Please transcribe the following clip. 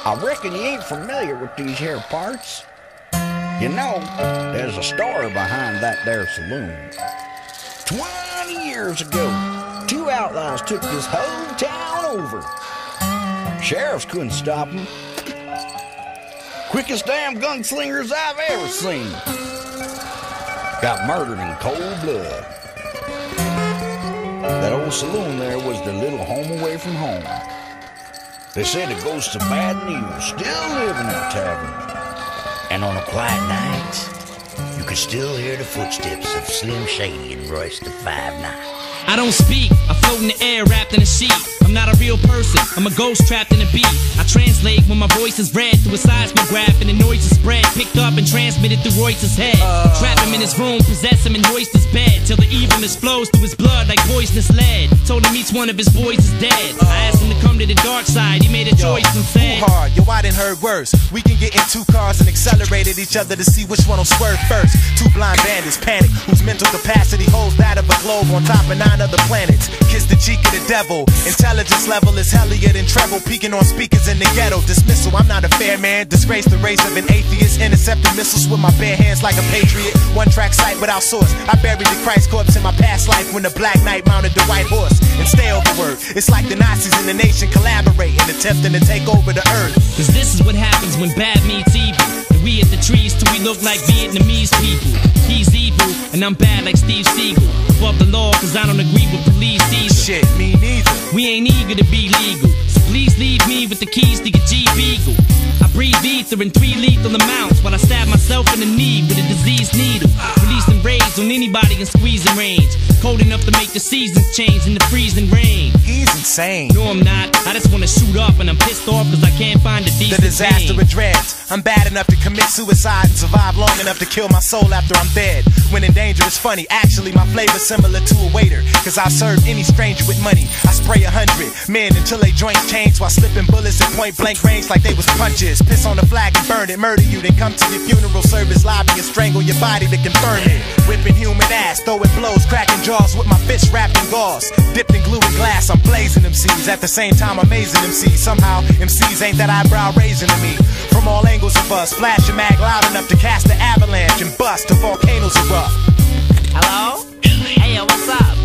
I reckon you ain't familiar with these here parts. You know, there's a story behind that there saloon. 20 years ago, two outlaws took this whole town over. Sheriffs couldn't stop them. Quickest damn gunslingers I've ever seen. Got murdered in cold blood. That old saloon there was their little home away from home. They said the ghosts of bad and evil still live in that tavern. And on a quiet night, you could still hear the footsteps of Slim Shady and Royce the 5'9". I don't speak, I float in the air wrapped in a sheet. I'm not a real person, I'm a ghost trapped in a beat. I translate when my voice is read through a seismograph and the noise is spread, picked up and transmitted through Royce's head. Trap him in his room, possess him and hoist his bed, till the evilness flows through his blood like poisonous lead. Told him each one of his boys is dead. I asked him to come to the dark side, he made a choice and said, too hard, yo, I done heard worse. We can get in two cars and accelerate at each other to see which one will swerve first. Two blind bandits panic, whose mental capacity holds that of a globe on top of 9 other planets. Kiss the cheek of the devil, intelligence level is hellier than treble, peeking on speakers in the ghetto. Dismissal, I'm not a fair man, disgrace the race of an atheist, intercepting missiles with my bare hands like a patriot. One track sight without source, I buried the Christ corpse in my past life when the Black Knight mounted the white horse. And stay overword, it's like the Nazis in the nation collaborating, attempting to take over the earth. Cause this is what happens when bad meets evil. And we at the trees till we look like Vietnamese people. He's evil, and I'm bad like Steve Seagal. Above the law, cause I don't agree with police either. Shit, me neither. We ain't eager to be legal, so please leave me with the keys to your Jeep Eagle. I breathe ether in 3 lethal amounts while I stab myself in the knee with a diseased needle. Releasing rays on anybody in squeezing range. Cold enough to make the seasons change in the freezing rain. He's insane. No, I'm not. I just wanna shoot up and I'm pissed off cause I can't find a decent The disaster name. it dreads. I'm bad enough to commit suicide and survive long enough to kill my soul after I'm dead. When in danger it's funny, actually my flavor's similar to a waiter, cause I'll serve any stranger with money. I spray 100 men until they joints change while slipping bullets at point blank range like they was punches. Piss on the flag and burn it, murder you, then come to your funeral service lobby and strangle your body to confirm it. Whipping human ass, throwing blows, cracking jaws with my fist wrapped in gauze. Dipped in glue and glass, I'm blazing MCs. At the same time amazing MCs. Somehow MCs ain't that eyebrow raising to me. From all angles of us, flash a mag loud enough to cast the avalanche and bust till volcanoes erupt. Hello? Hey, yo, what's up?